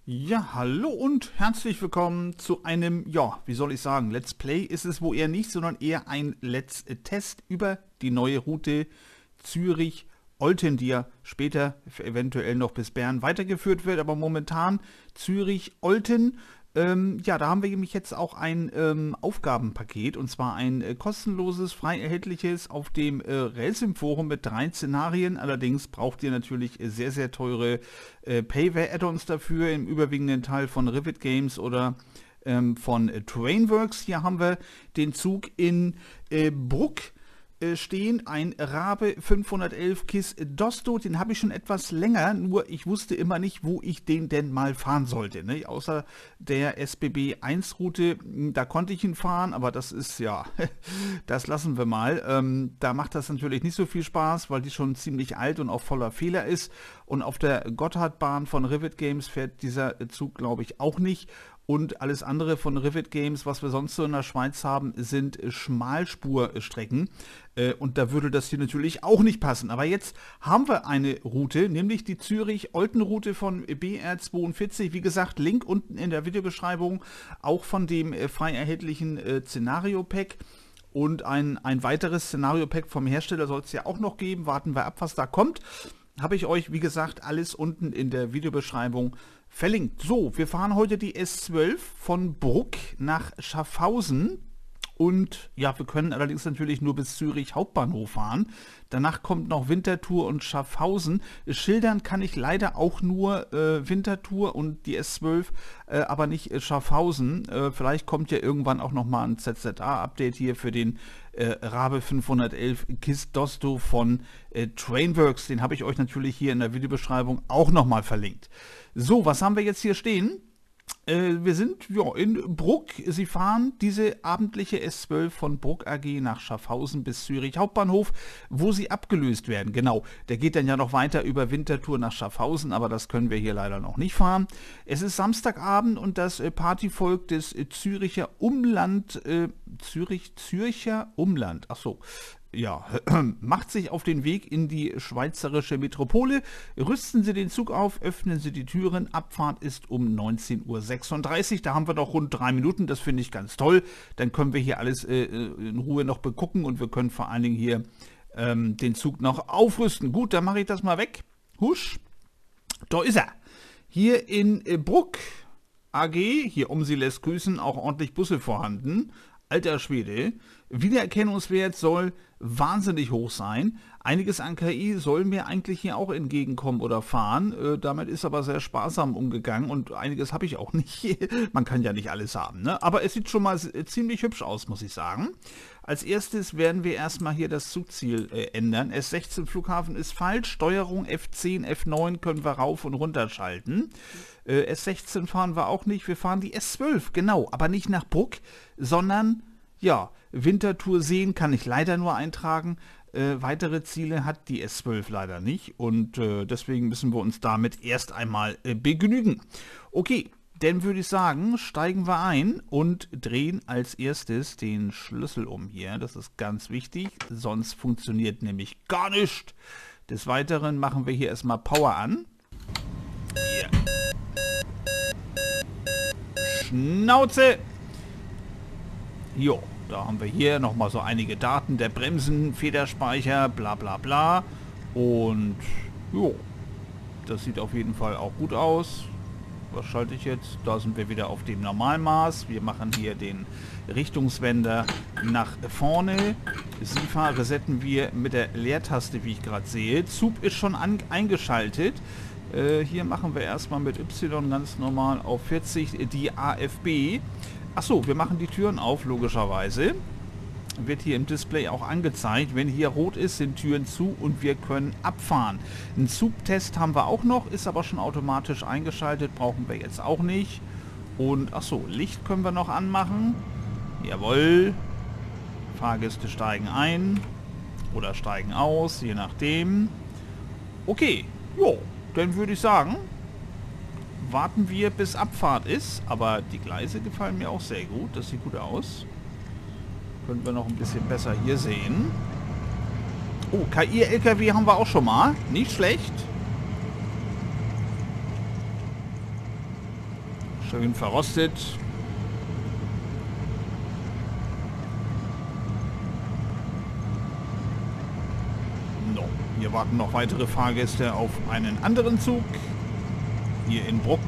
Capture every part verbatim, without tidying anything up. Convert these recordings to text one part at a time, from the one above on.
Ja, hallo und herzlich willkommen zu einem, ja, wie soll ich sagen, Let's Play ist es wohl eher nicht, sondern eher ein Let's Test über die neue Route Zürich-Olten, die ja später eventuell noch bis Bern weitergeführt wird, aber momentan Zürich-Olten. Ähm, ja, da haben wir nämlich jetzt auch ein ähm, Aufgabenpaket, und zwar ein äh, kostenloses, frei erhältliches auf dem äh, Relsim-Forum mit drei Szenarien. Allerdings braucht ihr natürlich äh, sehr, sehr teure äh, Payware-Add-ons dafür, im überwiegenden Teil von Rivet Games oder ähm, von äh, Terrainworks. Hier haben wir den Zug in äh, Bruck stehen, ein Rabe fünfhundertelf KISS Dosto, den habe ich schon etwas länger, nur ich wusste immer nicht, wo ich den denn mal fahren sollte, ne? Außer der S B B eins Route, da konnte ich ihn fahren, aber das ist, ja, das lassen wir mal. Ähm, da macht das natürlich nicht so viel Spaß, weil die schon ziemlich alt und auch voller Fehler ist, und auf der Gotthardbahn von Rivet Games fährt dieser Zug, glaube ich, auch nicht. Und alles andere von Rivet Games, was wir sonst so in der Schweiz haben, sind Schmalspurstrecken. Und da würde das hier natürlich auch nicht passen. Aber jetzt haben wir eine Route, nämlich die Zürich-Olten-Route von B R zweiundvierzig. Wie gesagt, Link unten in der Videobeschreibung, auch von dem frei erhältlichen Szenario-Pack. Und ein, ein weiteres Szenario-Pack vom Hersteller soll es ja auch noch geben. Warten wir ab, was da kommt. Habe ich euch, wie gesagt, alles unten in der Videobeschreibung verlinkt. So, wir fahren heute die S zwölf von Bruck nach Schaffhausen. Und ja, wir können allerdings natürlich nur bis Zürich Hauptbahnhof fahren. Danach kommt noch Winterthur und Schaffhausen. Schildern kann ich leider auch nur äh, Winterthur und die S zwölf, äh, aber nicht äh, Schaffhausen. Äh, vielleicht kommt ja irgendwann auch nochmal ein Z Z A-Update hier für den äh, Rabe fünfhundertelf KISS Dosto von äh, Terrainworks. Den habe ich euch natürlich hier in der Videobeschreibung auch nochmal verlinkt. So, was haben wir jetzt hier stehen? Wir sind ja, in Bruck. Sie fahren diese abendliche S zwölf von Bruck A G nach Schaffhausen bis Zürich Hauptbahnhof, wo sie abgelöst werden. Genau, der geht dann ja noch weiter über Winterthur nach Schaffhausen, aber das können wir hier leider noch nicht fahren. Es ist Samstagabend und das äh, Partyvolk des äh, Züricher Umland, äh, Zürich, Zürcher Umland, ach so, ja, macht sich auf den Weg in die schweizerische Metropole. Rüsten Sie den Zug auf, öffnen Sie die Türen. Abfahrt ist um neunzehn Uhr sechsunddreißig. Da haben wir noch rund drei Minuten. Das finde ich ganz toll. Dann können wir hier alles äh, in Ruhe noch begucken und wir können vor allen Dingen hier ähm, den Zug noch aufrüsten. Gut, dann mache ich das mal weg. Husch. Da ist er. Hier in äh, Bruck A G, hier um Sie lässt grüßen, auch ordentlich Busse vorhanden. Alter Schwede, Wiedererkennungswert soll wahnsinnig hoch sein. Einiges an K I soll mir eigentlich hier auch entgegenkommen oder fahren. Äh, damit ist aber sehr sparsam umgegangen und einiges habe ich auch nicht. Man kann ja nicht alles haben, ne? Aber es sieht schon mal ziemlich hübsch aus, muss ich sagen. Als erstes werden wir erstmal hier das Zugziel äh, ändern. S sechzehn Flughafen ist falsch. Steuerung F zehn, F neun können wir rauf und runter schalten. Äh, S sechzehn fahren wir auch nicht. Wir fahren die S zwölf, genau. Aber nicht nach Bruck, sondern, ja, Winterthur sehen kann ich leider nur eintragen. Äh, weitere Ziele hat die S zwölf leider nicht. Und äh, deswegen müssen wir uns damit erst einmal äh, begnügen. Okay. Dann würde ich sagen, steigen wir ein und drehen als erstes den Schlüssel um hier. Das ist ganz wichtig, sonst funktioniert nämlich gar nichts. Des Weiteren machen wir hier erstmal Power an. Hier. Schnauze! Jo, da haben wir hier nochmal so einige Daten der Bremsen, Federspeicher, bla bla bla. Und jo, das sieht auf jeden Fall auch gut aus. Was schalte ich jetzt? Da sind wir wieder auf dem Normalmaß. Wir machen hier den Richtungswender nach vorne. S I F A resetten wir mit der Leertaste, wie ich gerade sehe. Zug ist schon an, eingeschaltet. Äh, hier machen wir erstmal mit Y ganz normal auf vierzig die A F B. Achso, wir machen die Türen auf, logischerweise. Wird hier im Display auch angezeigt. Wenn hier rot ist, sind Türen zu und wir können abfahren. Einen Zugtest haben wir auch noch, ist aber schon automatisch eingeschaltet, brauchen wir jetzt auch nicht. Und achso, Licht können wir noch anmachen. Jawohl. Fahrgäste steigen ein oder steigen aus, je nachdem. Okay, jo, dann würde ich sagen, warten wir bis Abfahrt ist. Aber die Gleise gefallen mir auch sehr gut, das sieht gut aus. Können wir noch ein bisschen besser hier sehen. Oh, K I-L K W haben wir auch schon mal. Nicht schlecht. Schön verrostet. No. Hier warten noch weitere Fahrgäste auf einen anderen Zug. Hier in Bruck.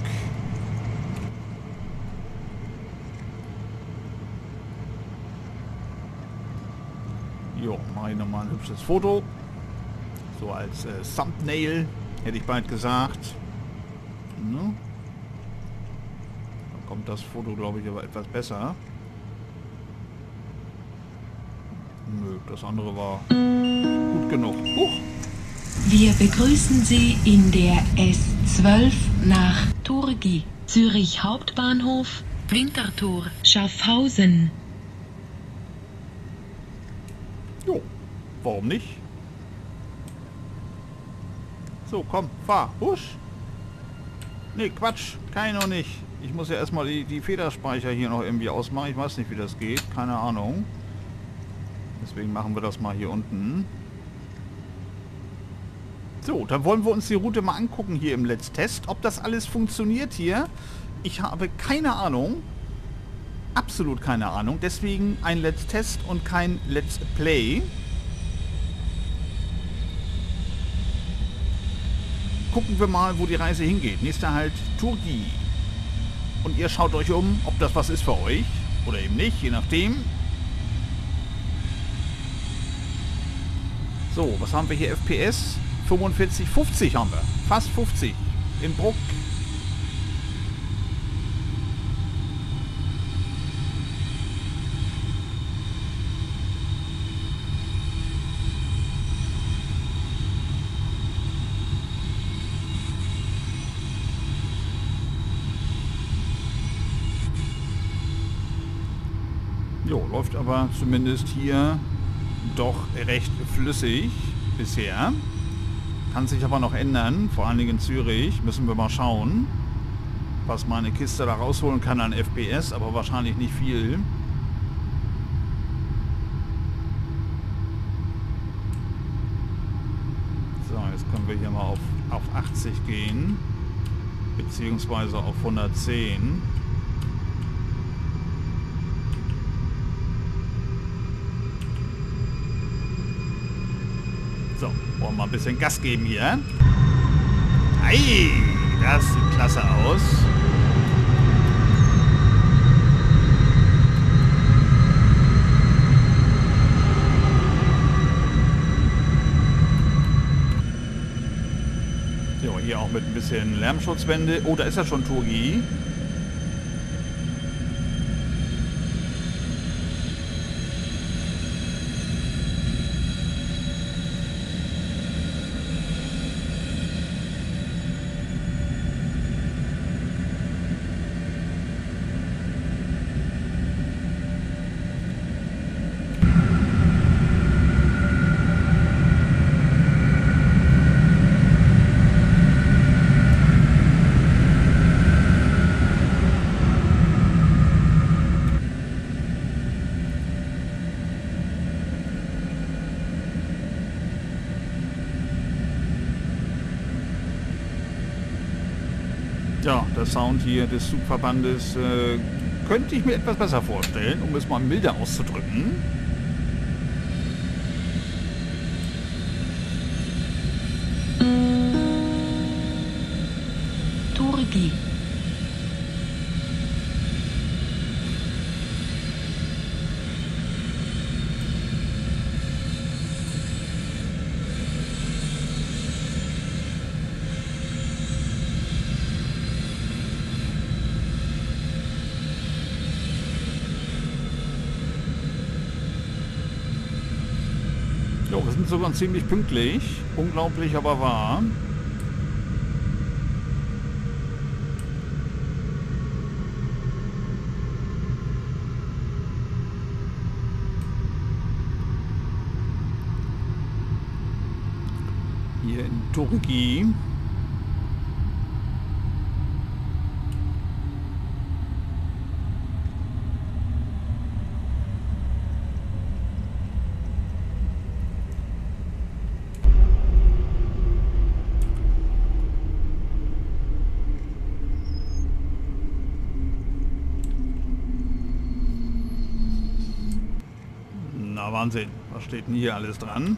Jo, mache ich nochmal ein hübsches Foto. So als äh, Thumbnail, hätte ich bald gesagt. No. Da kommt das Foto, glaube ich, aber etwas besser. Nö, das andere war gut genug. Huch. Wir begrüßen Sie in der S zwölf nach Turgi, Zürich Hauptbahnhof, Winterthur, Schaffhausen. Jo, warum nicht? So, komm, fahr. Husch. Nee, Quatsch. Kann ich noch nicht. Ich muss ja erstmal die, die Federspeicher hier noch irgendwie ausmachen. Ich weiß nicht, wie das geht. Keine Ahnung. Deswegen machen wir das mal hier unten. So, dann wollen wir uns die Route mal angucken hier im Let's Test. Ob das alles funktioniert hier. Ich habe keine Ahnung. Absolut keine Ahnung. Deswegen ein Let's Test und kein Let's Play. Gucken wir mal, wo die Reise hingeht. Nächster Halt Turgi. Und ihr schaut euch um, ob das was ist für euch. Oder eben nicht, je nachdem. So, was haben wir hier? F P S? fünfundvierzig, fünfzig haben wir. Fast fünfzig. In Bruck. Jo, läuft aber zumindest hier doch recht flüssig bisher. Kann sich aber noch ändern, vor allen Dingen in Zürich. Müssen wir mal schauen, was meine Kiste da rausholen kann an F P S, aber wahrscheinlich nicht viel. So, jetzt können wir hier mal auf, auf achtzig gehen, beziehungsweise auf hundertzehn. So, wollen wir mal ein bisschen Gas geben hier. Ei, das sieht klasse aus. So, hier auch mit ein bisschen Lärmschutzwände. Oh, da ist ja schon Turgi. Ja, der Sound hier des Zugverbandes äh, könnte ich mir etwas besser vorstellen, um es mal milder auszudrücken. Turgi. Jo, wir sind sogar ziemlich pünktlich. Unglaublich, aber wahr. Hier in Turgi. Ja, Wahnsinn. Was steht denn hier alles dran?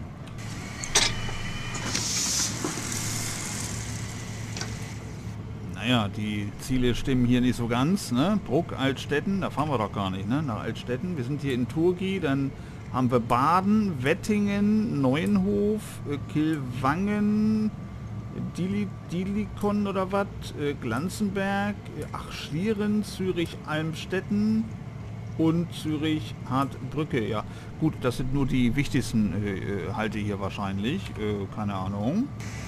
Naja, die Ziele stimmen hier nicht so ganz, ne? Bruck, Altstetten, da fahren wir doch gar nicht, ne? Nach Altstetten. Wir sind hier in Turgi, dann haben wir Baden, Wettingen, Neuenhof, äh, Kilwangen, Dili, Dilikon oder was, äh, Glanzenberg, äh, ach, Schlieren, Zürich, Almstetten und Zürich, Hartbrücke, ja. Gut, das sind nur die wichtigsten äh, Halte hier wahrscheinlich, äh, keine Ahnung.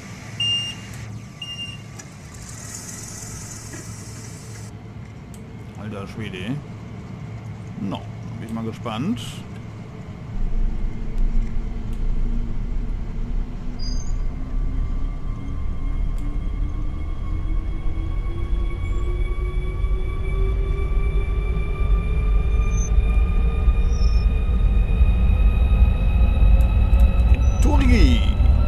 Alter Schwede. No, bin ich mal gespannt. Turgi.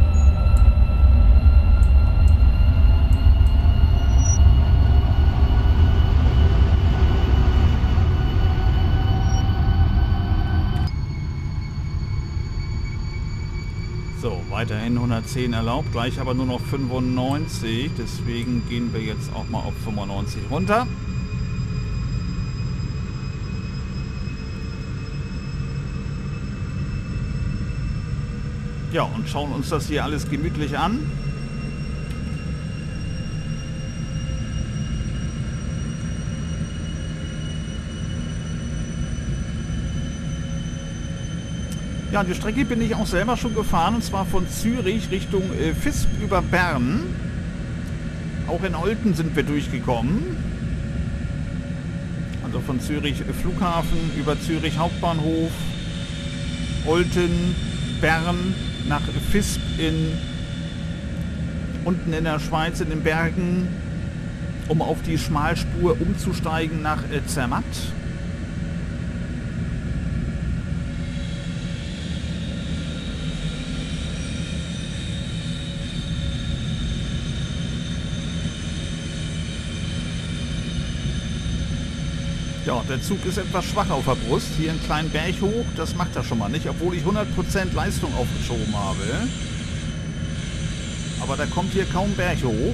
So, weiterhin hundertzehn erlaubt, gleich aber nur noch fünfundneunzig, deswegen gehen wir jetzt auch mal auf fünfundneunzig runter. Ja, und schauen uns das hier alles gemütlich an. Ja, die Strecke bin ich auch selber schon gefahren, und zwar von Zürich Richtung äh, Visp über Bern. Auch in Olten sind wir durchgekommen. Also von Zürich äh, Flughafen über Zürich Hauptbahnhof, Olten, Bern nach Visp in unten in der Schweiz in den Bergen, um auf die Schmalspur umzusteigen nach äh, Zermatt. Ja, der Zug ist etwas schwach auf der Brust. Hier einen kleinen Berg hoch, das macht er schon mal nicht, obwohl ich hundert Prozent Leistung aufgeschoben habe. Aber da kommt hier kaum Berg hoch.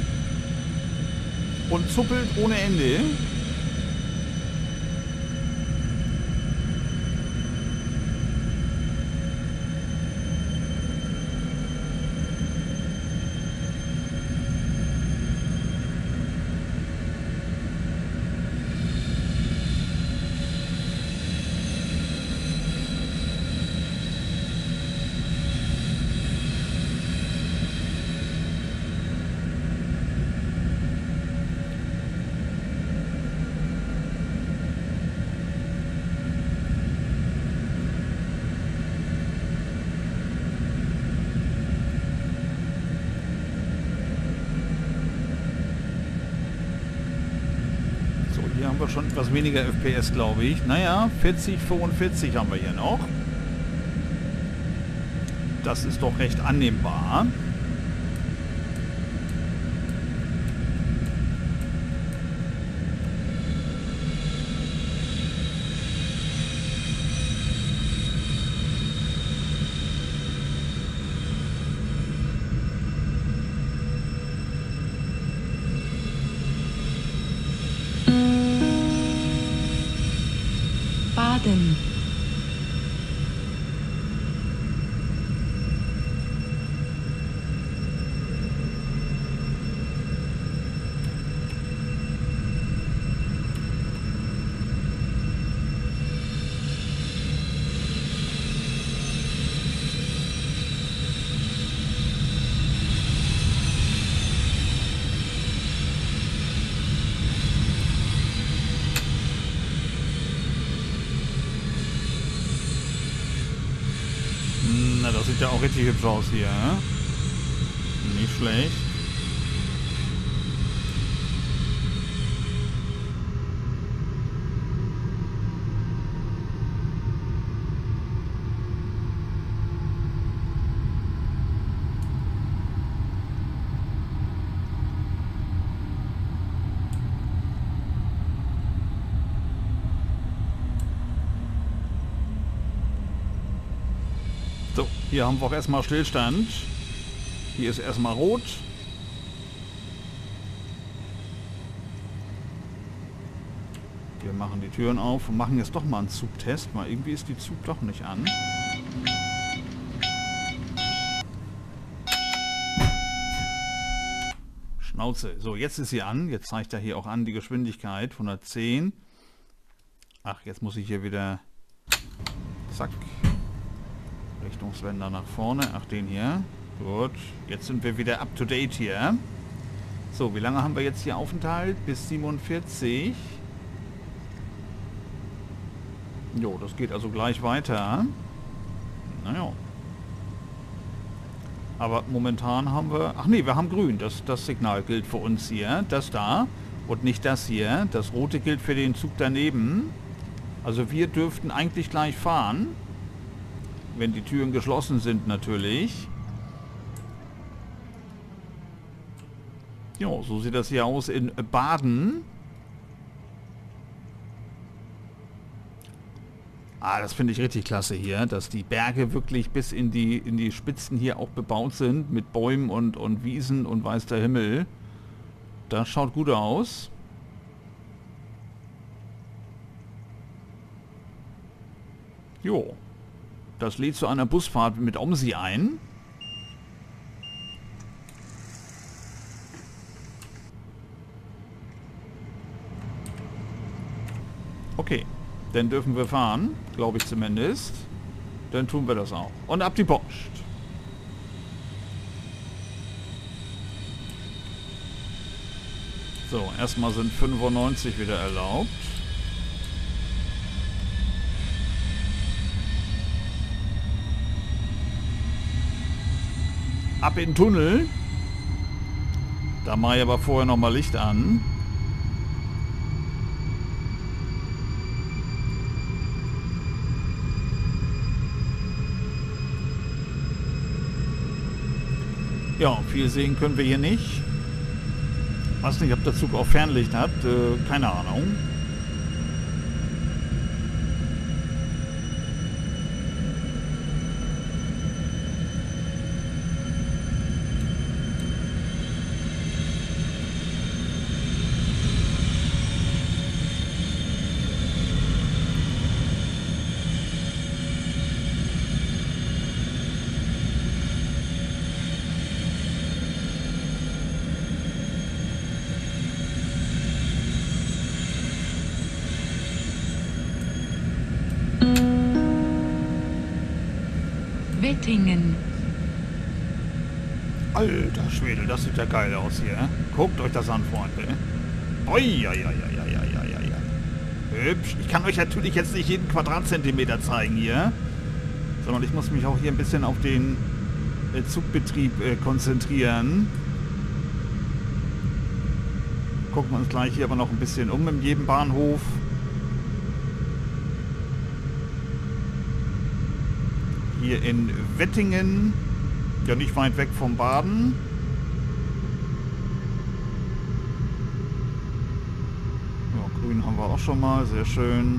Und zuppelt ohne Ende. Haben wir schon etwas weniger F P S, glaube ich. Naja, vierzig, fünfundvierzig haben wir hier noch. Das ist doch recht annehmbar. Baden. Na, das sieht ja auch richtig hübsch aus hier. Ne? Nicht schlecht. So, hier haben wir auch erstmal Stillstand. Hier ist erstmal rot. Wir machen die Türen auf und machen jetzt doch mal einen Zugtest, weil irgendwie ist die Zug doch nicht an. Schnauze. So, jetzt ist sie an. Jetzt zeigt er hier auch an die Geschwindigkeit. hundertzehn. Ach, jetzt muss ich hier wieder... Zack. Richtungswender nach vorne. Ach, den hier. Gut. Jetzt sind wir wieder up to date hier. So, wie lange haben wir jetzt hier Aufenthalt? Bis siebenundvierzig. Jo, das geht also gleich weiter. Naja. Aber momentan haben wir... Ach nee, wir haben grün. Das, das Signal gilt für uns hier. Das da. Und nicht das hier. Das rote gilt für den Zug daneben. Also wir dürften eigentlich gleich fahren. Wenn die Türen geschlossen sind natürlich. Ja, so sieht das hier aus in Baden. Ah, das finde ich richtig klasse hier, dass die Berge wirklich bis in die, in die Spitzen hier auch bebaut sind. Mit Bäumen und, und Wiesen und weiß der Himmel. Das schaut gut aus. Jo. Das lädt zu einer Busfahrt mit Omsi ein. Okay, dann dürfen wir fahren, glaube ich zumindest. Dann tun wir das auch. Und ab die Post. So, erstmal sind fünfundneunzig wieder erlaubt. Ab in den Tunnel. Da mache ich aber vorher noch mal Licht an. Ja, viel sehen können wir hier nicht. Weiß nicht, ob der Zug auch Fernlicht hat. Äh, keine Ahnung. Wettingen. Alter Schwede, das sieht ja geil aus hier. Guckt euch das an, Freunde. Ui, ui, ui, ui, ui, ui, ui. Hübsch. Ich kann euch natürlich jetzt nicht jeden Quadratzentimeter zeigen hier, sondern ich muss mich auch hier ein bisschen auf den äh, Zugbetrieb äh, konzentrieren. Gucken wir uns gleich hier aber noch ein bisschen um in jedem Bahnhof. Hier in Wettingen, ja nicht weit weg vom Baden. Ja, grün haben wir auch schon mal, sehr schön.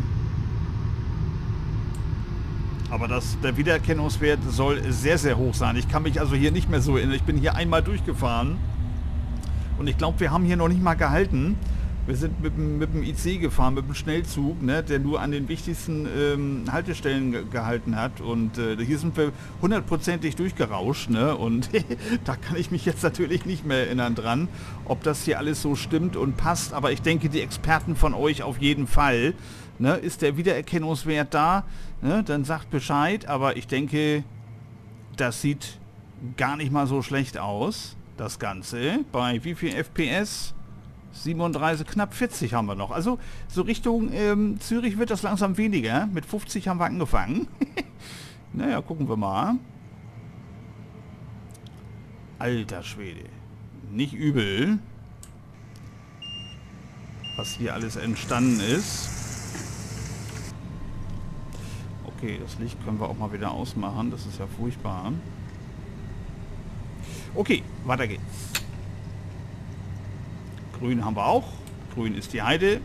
Aber das, der Wiedererkennungswert soll sehr, sehr hoch sein. Ich kann mich also hier nicht mehr so erinnern. Ich bin hier einmal durchgefahren und ich glaube, wir haben hier noch nicht mal gehalten. Wir sind mit dem, mit dem I C gefahren, mit dem Schnellzug, ne, der nur an den wichtigsten ähm, Haltestellen ge gehalten hat. Und äh, hier sind wir hundertprozentig durchgerauscht. Ne, und da kann ich mich jetzt natürlich nicht mehr erinnern dran, ob das hier alles so stimmt und passt. Aber ich denke, die Experten von euch auf jeden Fall. Ne, ist der Wiedererkennungswert da? Ne, dann sagt Bescheid. Aber ich denke, das sieht gar nicht mal so schlecht aus, das Ganze. Bei wie viel F P S? siebenunddreißig, knapp vierzig haben wir noch. Also so Richtung ähm, Zürich wird das langsam weniger. Mit fünfzig haben wir angefangen. Naja, gucken wir mal. Alter Schwede. Nicht übel. Was hier alles entstanden ist. Okay, das Licht können wir auch mal wieder ausmachen. Das ist ja furchtbar. Okay, weiter geht's. Grün haben wir auch. Grün ist die Heide.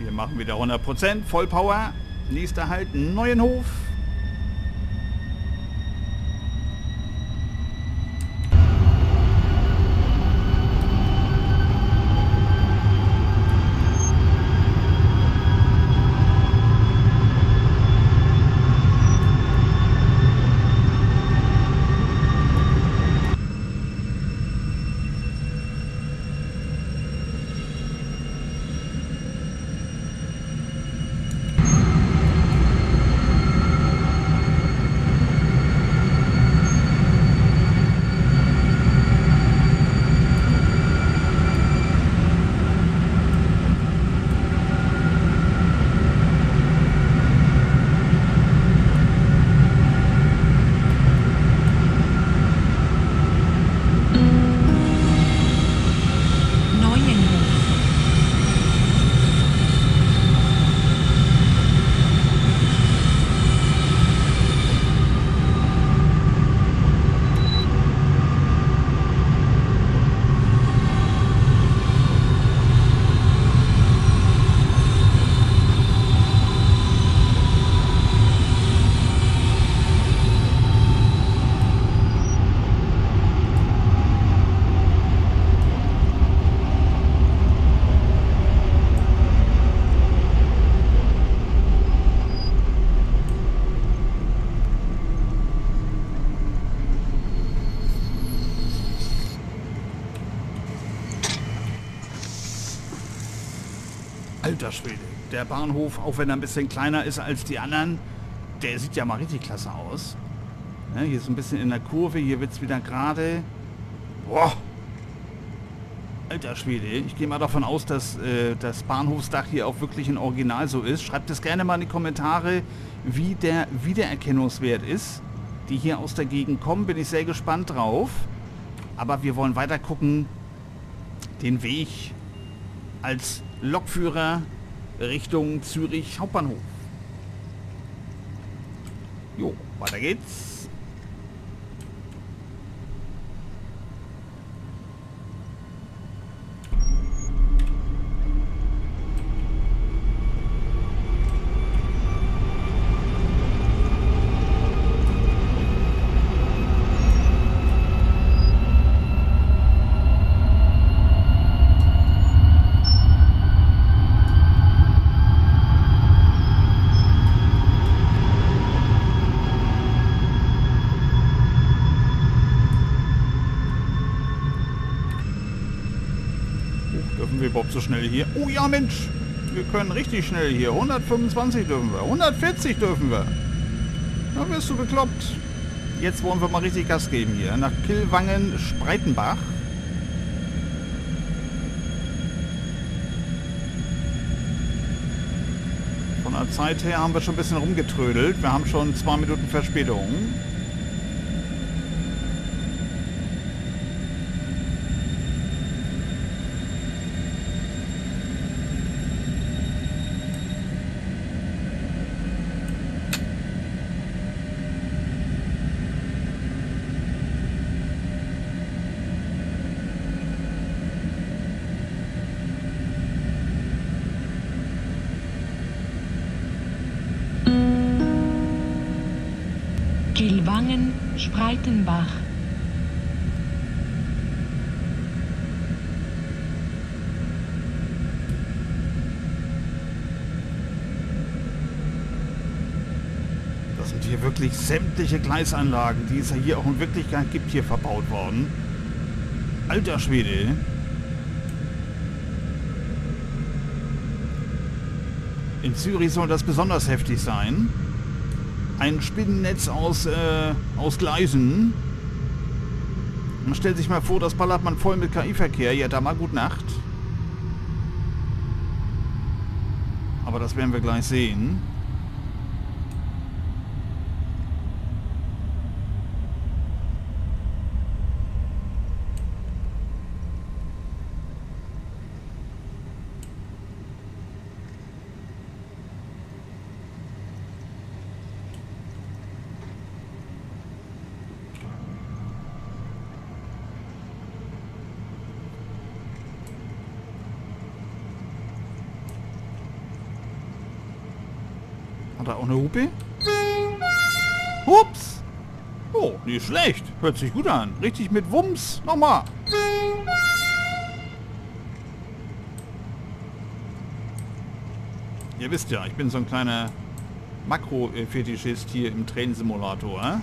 Wir machen wieder hundert Prozent, Vollpower. Nächster Halt, Neuenhof. Alter Schwede, der Bahnhof, auch wenn er ein bisschen kleiner ist als die anderen, der sieht ja mal richtig klasse aus. Ja, hier ist ein bisschen in der Kurve, hier wird es wieder gerade. Boah! Alter Schwede, ich gehe mal davon aus, dass äh, das Bahnhofsdach hier auch wirklich ein Original so ist. Schreibt es gerne mal in die Kommentare, wie der Wiedererkennungswert ist. Die hier aus der Gegend kommen, bin ich sehr gespannt drauf. Aber wir wollen weiter gucken, den Weg als Lokführer Richtung Zürich Hauptbahnhof. Jo, weiter geht's. Dürfen wir überhaupt so schnell hier? Oh ja, Mensch! Wir können richtig schnell hier. hundertfünfundzwanzig dürfen wir. hundertvierzig dürfen wir. Da wirst du bekloppt. Jetzt wollen wir mal richtig Gas geben hier. Nach Killwangen-Spreitenbach. Von der Zeit her haben wir schon ein bisschen rumgetrödelt. Wir haben schon zwei Minuten Verspätung. Killwangen, Spreitenbach. Das sind hier wirklich sämtliche Gleisanlagen, die es ja hier auch in Wirklichkeit gibt, hier verbaut worden. Alter Schwede. In Zürich soll das besonders heftig sein. Ein Spinnennetz aus, äh, aus Gleisen. Man stellt sich mal vor, das ballert man voll mit K I-Verkehr. Ja, da mal gut Nacht. Aber das werden wir gleich sehen. da auch eine Hupe? Hups! Oh, nicht schlecht. Hört sich gut an. Richtig mit Wumms. Nochmal. Ihr wisst ja, ich bin so ein kleiner Makro-Fetischist hier im Train-Simulator. Äh?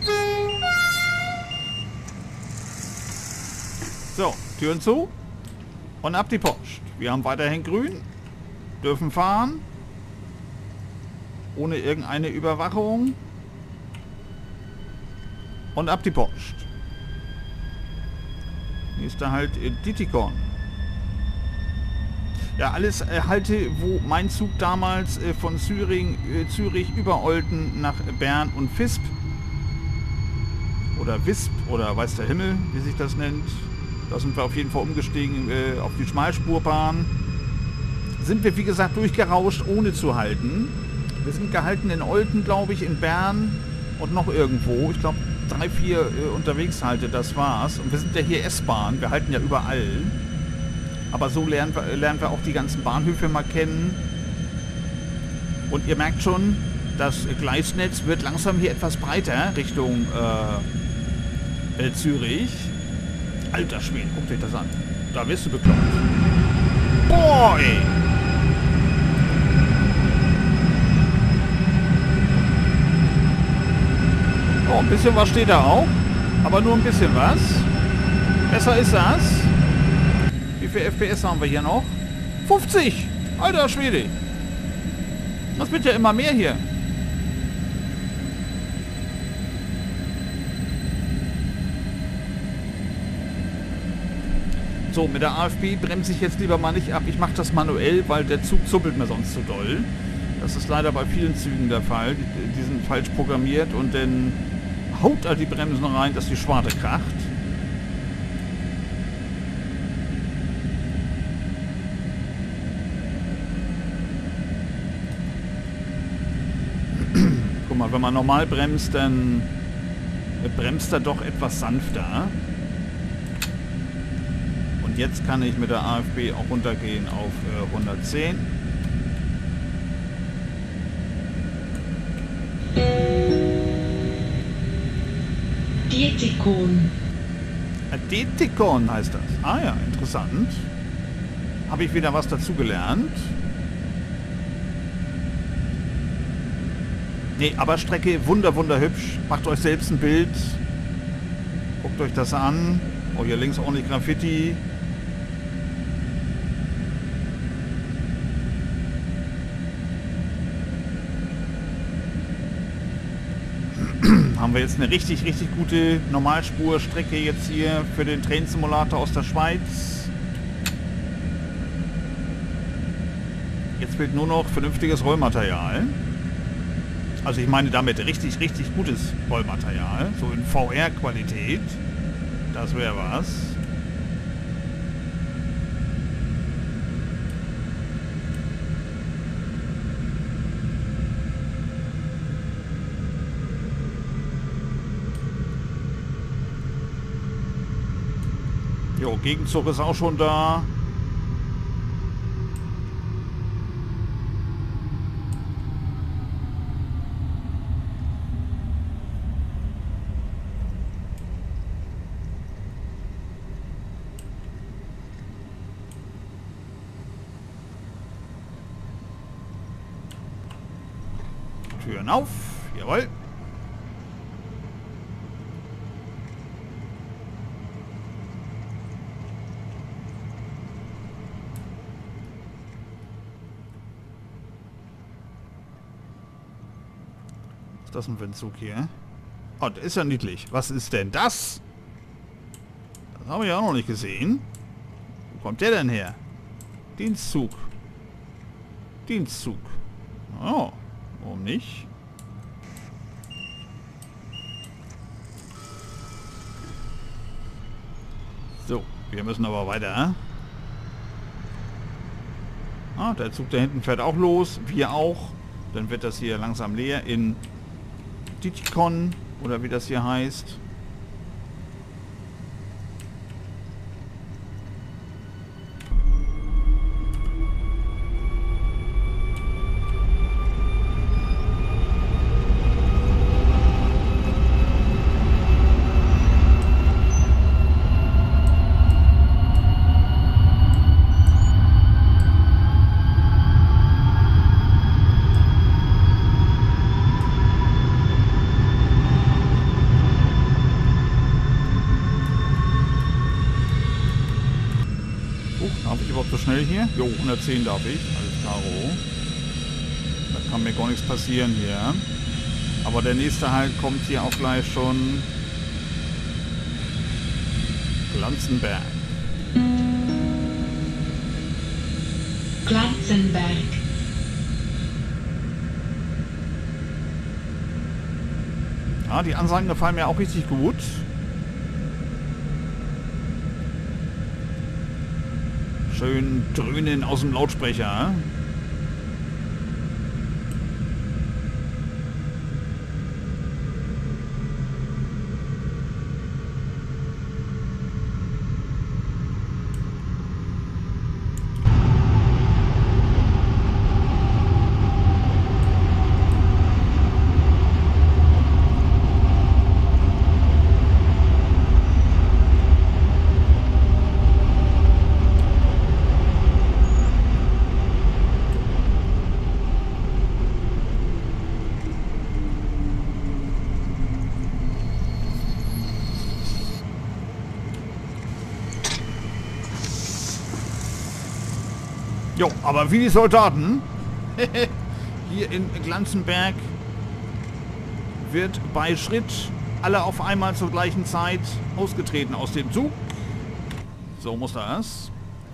So, Türen zu. Und ab die Post. Wir haben weiterhin grün. Dürfen fahren. Ohne irgendeine Überwachung. Und ab die Post. Nächster Halt äh, Dittikon. Ja, alles äh, Halte, wo mein Zug damals äh, von Zürich, äh, Zürich über Olten nach Bern und Visp oder Wisp oder weiß der Himmel, wie sich das nennt. Da sind wir auf jeden Fall umgestiegen äh, auf die Schmalspurbahn. Sind wir, wie gesagt, durchgerauscht, ohne zu halten. Wir sind gehalten in Olten, glaube ich, in Bern und noch irgendwo. Ich glaube, drei, vier äh, unterwegs halte, das war's. Und wir sind ja hier S-Bahn, wir halten ja überall. Aber so lernen wir, lernen wir auch die ganzen Bahnhöfe mal kennen. Und ihr merkt schon, das Gleisnetz wird langsam hier etwas breiter Richtung äh, äh, Zürich. Alter Schwede, guckt euch das an. Da wirst du bekloppt. Boah, ey. Oh, ein bisschen was steht da auch. Aber nur ein bisschen was. Besser ist das. Wie viel F P S haben wir hier noch? fünfzig! Alter Schwede! Das wird ja immer mehr hier. So, mit der A F B bremse ich jetzt lieber mal nicht ab. Ich mache das manuell, weil der Zug zuppelt mir sonst zu doll. Das ist leider bei vielen Zügen der Fall. Die, die sind falsch programmiert und dann haut er die Bremsen rein, dass die Schwarte kracht. Guck mal, wenn man normal bremst, dann bremst er doch etwas sanfter. Und jetzt kann ich mit der A F B auch runtergehen auf äh, hundertzehn. Dittikon. Dittikon heißt das. Ah ja, interessant. Habe ich wieder was dazugelernt. Nee, aber Strecke wunder, wunder hübsch. Macht euch selbst ein Bild. Guckt euch das an. Oh, hier links ordentlich Graffiti. Haben wir jetzt eine richtig, richtig gute Normalspurstrecke jetzt hier für den Train-Simulator aus der Schweiz. Jetzt fehlt nur noch vernünftiges Rollmaterial. Also ich meine damit richtig, richtig gutes Rollmaterial. So in V R-Qualität. Das wäre was. Jo, Gegenzug ist auch schon da. Türen auf. Jawohl. Was ist das denn für ein Zug hier? Oh, der ist ja niedlich. Was ist denn das? Das haben wir ja auch noch nicht gesehen. Wo kommt der denn her? Dienstzug. Dienstzug. Oh. Warum nicht? So, wir müssen aber weiter. Ah, der Zug da hinten fährt auch los. Wir auch. Dann wird das hier langsam leer in Dittikon oder wie das hier heißt. überhaupt so schnell hier? Jo, hundertzehn darf ich. Alles klaro. Da kann mir gar nichts passieren hier. Aber der nächste Halt kommt hier auch gleich schon. Glanzenberg. Glanzenberg. Ja, die Ansagen gefallen mir auch richtig gut. Schön dröhnen aus dem Lautsprecher. Jo, aber wie die Soldaten hier in Glanzenberg wird bei Schritt alle auf einmal zur gleichen Zeit ausgetreten aus dem Zug. So muss das.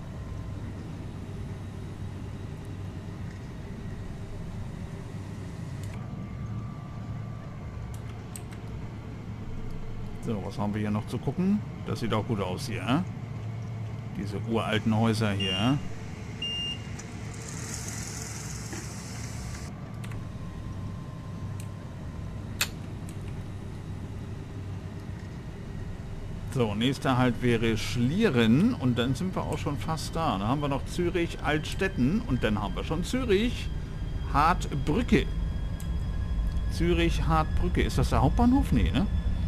So, was haben wir hier noch zu gucken? Das sieht auch gut aus hier. Diese uralten Häuser hier. So, nächster Halt wäre Schlieren und dann sind wir auch schon fast da. Da haben wir noch Zürich, Altstetten und dann haben wir schon Zürich, Hartbrücke. Zürich, Hartbrücke. Ist das der Hauptbahnhof? Nee, ne?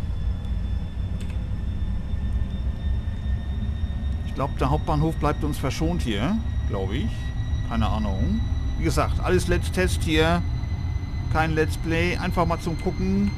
Ich glaube, der Hauptbahnhof bleibt uns verschont hier, glaube ich. Keine Ahnung. Wie gesagt, alles Let's Test hier. Kein Let's Play. Einfach mal zum Gucken.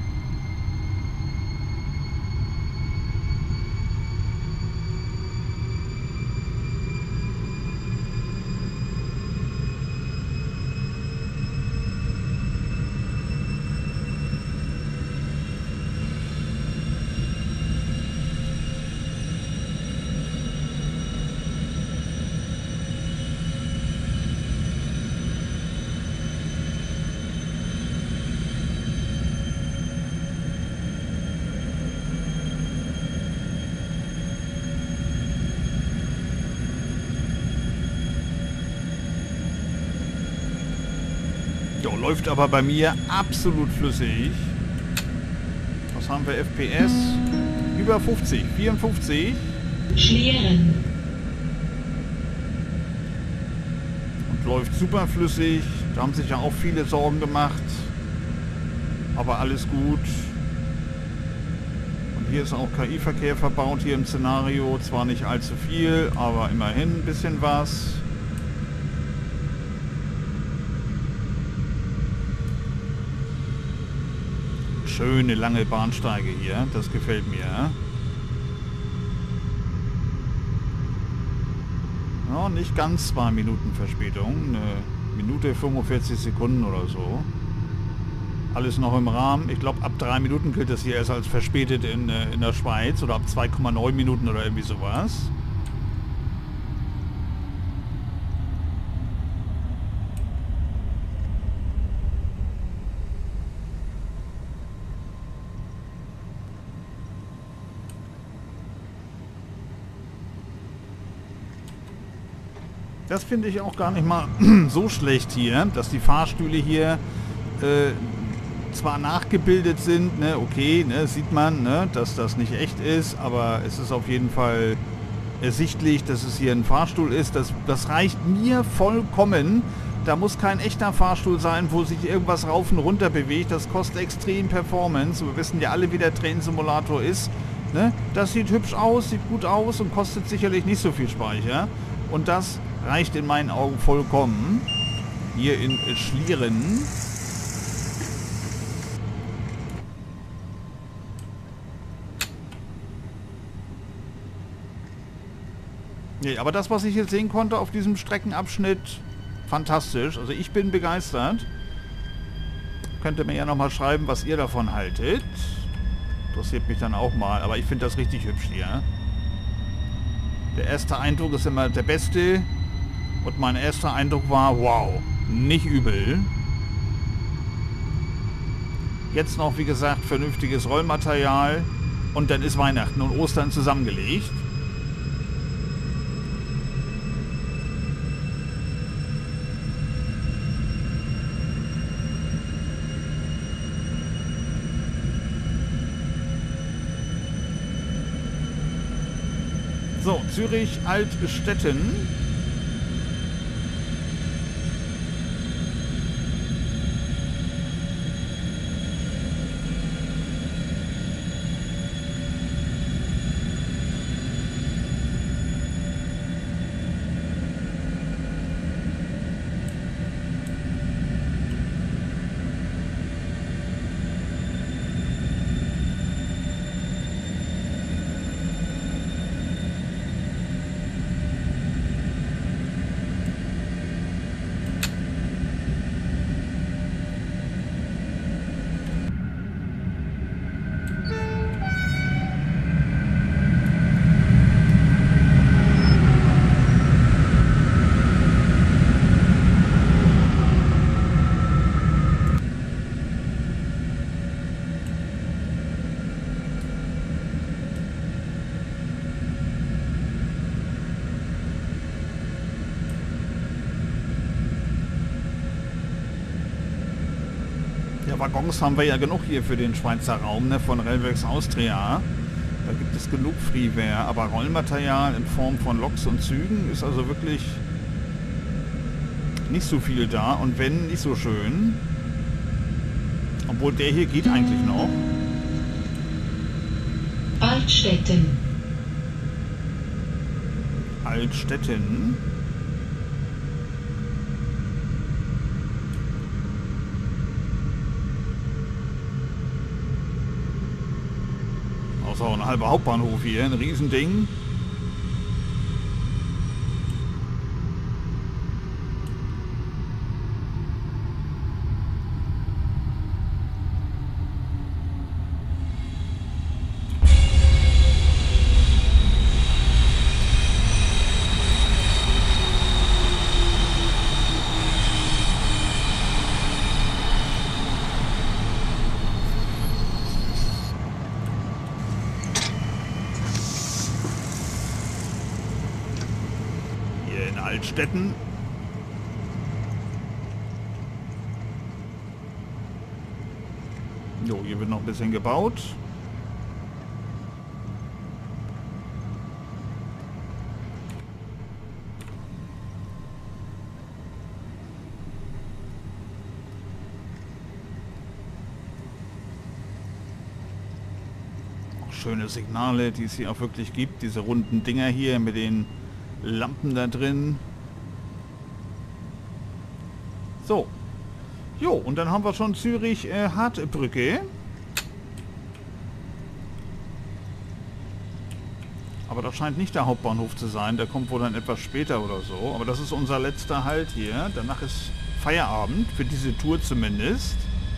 Jo, läuft aber bei mir absolut flüssig. Was haben wir? F P S? Über fünfzig, vierundfünfzig. Schlieren. Und läuft super flüssig. Da haben sich ja auch viele Sorgen gemacht. Aber alles gut. Und hier ist auch K I-Verkehr verbaut hier im Szenario. Zwar nicht allzu viel, aber immerhin ein bisschen was. Schöne lange Bahnsteige hier, das gefällt mir. Ja, nicht ganz zwei Minuten Verspätung, eine Minute fünfundvierzig Sekunden oder so. Alles noch im Rahmen. Ich glaube, ab drei Minuten gilt das hier erst als verspätet in, in der Schweiz oder ab zwei Komma neun Minuten oder irgendwie sowas. Das finde ich auch gar nicht mal so schlecht hier, dass die Fahrstühle hier äh, zwar nachgebildet sind, ne, okay, ne, sieht man, ne, dass das nicht echt ist, aber es ist auf jeden Fall ersichtlich, dass es hier ein Fahrstuhl ist. Das, das reicht mir vollkommen. Da muss kein echter Fahrstuhl sein, wo sich irgendwas rauf und runter bewegt. Das kostet extrem Performance. Wir wissen ja alle, wie der Train Simulator ist. Ne? Das sieht hübsch aus, sieht gut aus und kostet sicherlich nicht so viel Speicher. Und das reicht in meinen Augen vollkommen. Hier in Schlieren. Nee, aber das, was ich jetzt sehen konnte auf diesem Streckenabschnitt, fantastisch. Also ich bin begeistert. Könnt ihr mir ja nochmal schreiben, was ihr davon haltet. Interessiert mich dann auch mal. Aber ich finde das richtig hübsch hier. Der erste Eindruck ist immer der beste. Und mein erster Eindruck war, wow, nicht übel. Jetzt noch, wie gesagt, vernünftiges Rollmaterial. Und dann ist Weihnachten und Ostern zusammengelegt. So, Zürich Altstetten. Waggons haben wir ja genug hier für den Schweizer Raum, ne, von Railworks Austria. Da gibt es genug Freeware, aber Rollmaterial in Form von Loks und Zügen ist also wirklich nicht so viel da und wenn, nicht so schön. Obwohl der hier geht eigentlich noch. Altstetten. Altstetten. So, ein halber Hauptbahnhof hier, ein Riesending. Altstetten. Jo, hier wird noch ein bisschen gebaut. Auch schöne Signale, die es hier auch wirklich gibt. Diese runden Dinger hier mit den Lampen da drin. So. Jo, und dann haben wir schon Zürich äh, Hartbrücke. Aber das scheint nicht der Hauptbahnhof zu sein. Der kommt wohl dann etwas später oder so. Aber das ist unser letzter Halt hier. Danach ist Feierabend, für diese Tour zumindest.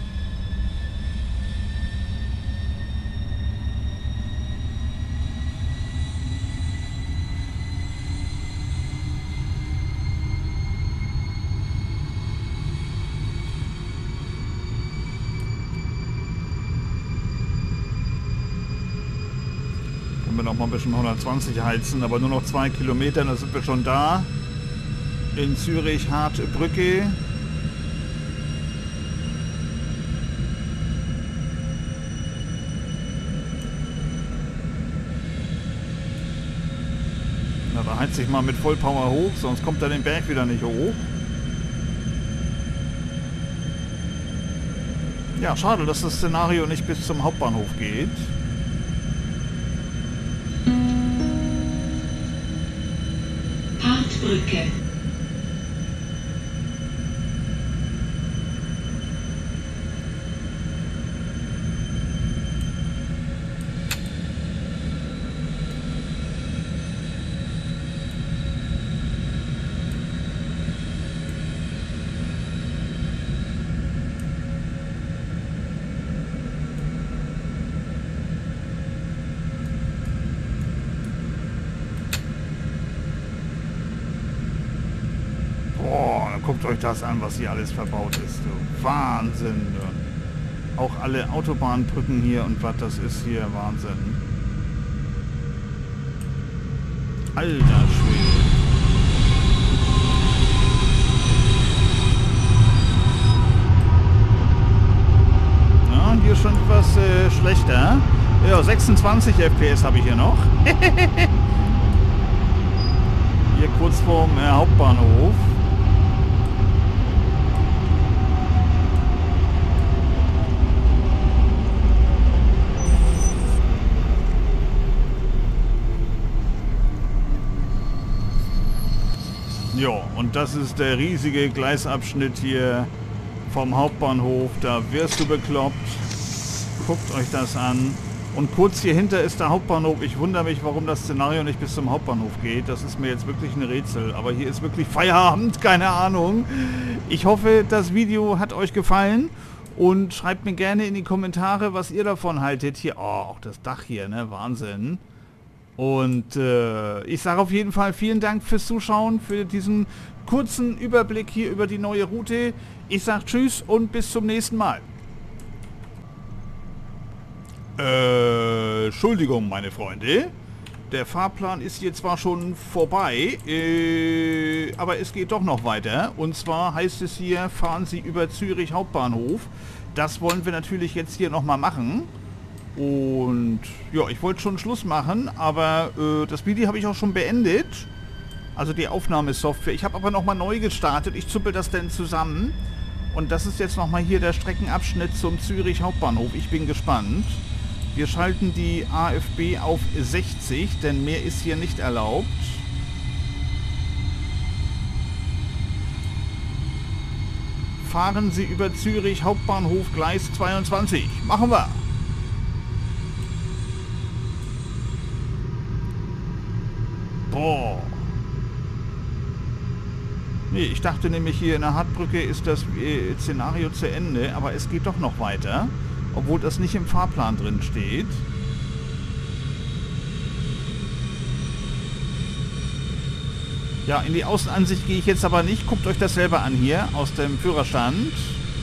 Noch mal ein bisschen hundertzwanzig heizen, aber nur noch zwei Kilometer, dann sind wir schon da. In Zürich Hartbrücke. Na, da heizt sich mal mit Vollpower hoch, sonst kommt er den Berg wieder nicht hoch. Ja, schade, dass das Szenario nicht bis zum Hauptbahnhof geht. Hartbrücke. das an, was hier alles verbaut ist. Du. Wahnsinn. Du. Auch alle Autobahnbrücken hier und was das ist hier. Wahnsinn. Alter Schwede. Ja, hier schon etwas äh, schlechter. Ja, sechsundzwanzig F P S habe ich hier noch. Hier kurz vorm äh, Hauptbahnhof. Ja, und das ist der riesige Gleisabschnitt hier vom Hauptbahnhof. Da wirst du bekloppt. Guckt euch das an. Und kurz hier hinter ist der Hauptbahnhof. Ich wundere mich, warum das Szenario nicht bis zum Hauptbahnhof geht. Das ist mir jetzt wirklich ein Rätsel. Aber hier ist wirklich Feierabend, keine Ahnung. Ich hoffe, das Video hat euch gefallen. Und schreibt mir gerne in die Kommentare, was ihr davon haltet. Hier, oh, auch das Dach hier, ne? Wahnsinn. Und äh, ich sage auf jeden Fall vielen Dank fürs Zuschauen, für diesen kurzen Überblick hier über die neue Route. Ich sage Tschüss und bis zum nächsten Mal. Äh, Entschuldigung, meine Freunde. Der Fahrplan ist hier zwar schon vorbei, äh, aber es geht doch noch weiter. Und zwar heißt es hier, fahren Sie über Zürich Hauptbahnhof. Das wollen wir natürlich jetzt hier nochmal machen. Und ja, ich wollte schon Schluss machen, aber äh, das Video habe ich auch schon beendet. Also die Aufnahmesoftware. Ich habe aber nochmal neu gestartet. Ich zuppel das denn zusammen. Und das ist jetzt nochmal hier der Streckenabschnitt zum Zürich Hauptbahnhof. Ich bin gespannt. Wir schalten die A F B auf sechzig, denn mehr ist hier nicht erlaubt. Fahren Sie über Zürich Hauptbahnhof Gleis zweiundzwanzig. Machen wir. Boah. Nee, ich dachte nämlich hier in der Hartbrücke ist das äh, Szenario zu Ende, aber es geht doch noch weiter, obwohl das nicht im Fahrplan drin steht. Ja, in die Außenansicht gehe ich jetzt aber nicht. Guckt euch das selber an hier aus dem Führerstand.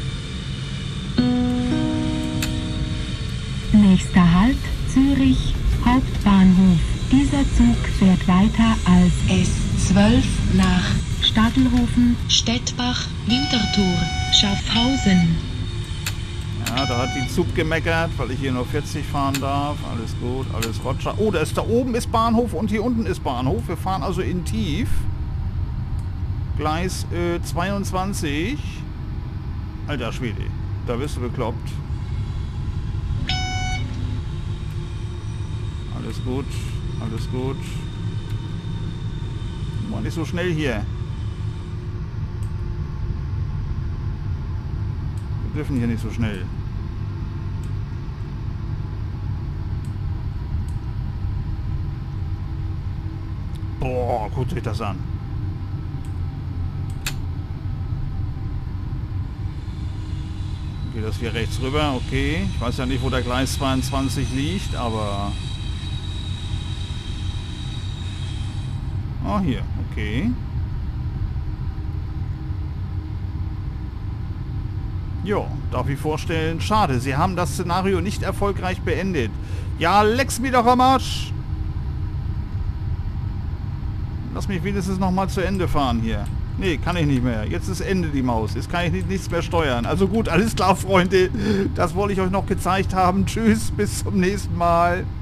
Nächster Halt, Zürich Hauptbahnhof. Dieser Zug fährt weiter als S zwölf nach Stadelhofen, Stettbach, Winterthur, Schaffhausen. Ja, da hat die Zug gemeckert, weil ich hier nur vierzig fahren darf. Alles gut, alles Roger. Oh, da ist da oben ist Bahnhof und hier unten ist Bahnhof. Wir fahren also in Tief. Gleis äh, zweiundzwanzig. Alter Schwede, da bist du bekloppt. Alles gut, alles gut. War nicht so schnell hier. Wir dürfen hier nicht so schnell. Boah, guckt euch das an. Geht das hier rechts rüber? Okay. Ich weiß ja nicht, wo der Gleis zweiundzwanzig liegt, aber... Ah, hier. Okay. Jo, darf ich vorstellen. Schade, sie haben das Szenario nicht erfolgreich beendet. Ja, leck's mir doch am Arsch. Lass mich wenigstens noch mal zu Ende fahren hier. Nee, kann ich nicht mehr. Jetzt ist Ende die Maus. Jetzt kann ich nicht, nichts mehr steuern. Also gut, alles klar, Freunde. Das wollte ich euch noch gezeigt haben. Tschüss, bis zum nächsten Mal.